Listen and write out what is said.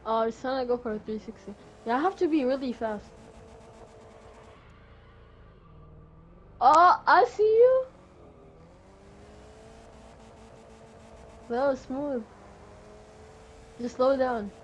Oh, it's trying to go for a 360. Yeah, I have to be really fast. Oh, I see you. That was smooth. Just slow down.